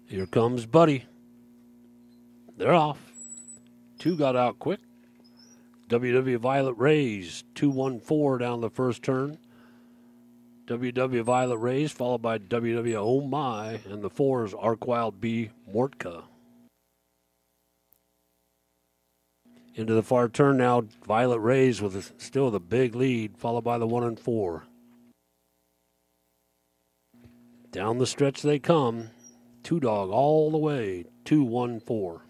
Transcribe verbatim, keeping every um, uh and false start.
Here comes Buddy. They're off. Two got out quick. W W Violet Rays, two one four down the first turn. W W Violet Rays followed by W W Oh My, and the four is ARKWILD B MORTCA. Into the far turn now, Violet Rays with a, still the big lead, followed by the one and four. Down the stretch they come. Two dog all the way, two one four.